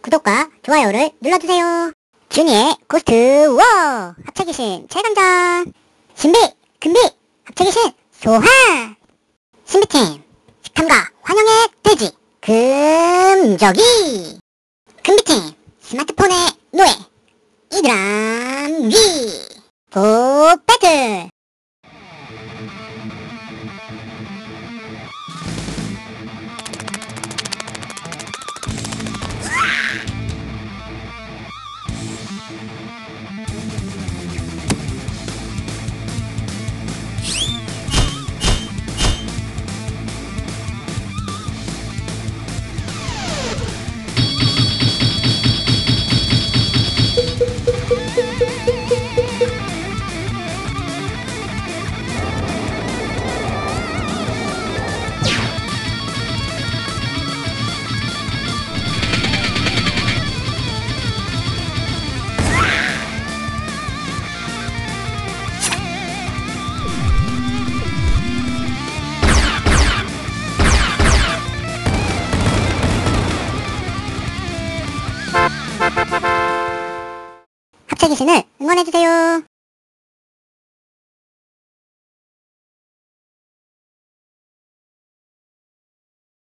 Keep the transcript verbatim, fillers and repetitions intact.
구독과 좋아요를 눌러주세요. 준이의 고스트 워 합체귀신 최강전. 신비, 금비, 합체귀신 소환. 신비팀 식탐과 환영의 돼지 금저기. 금비팀 스마트폰의 노예 이드람귀. 굿 배틀. 합체귀신을 응원해주세요.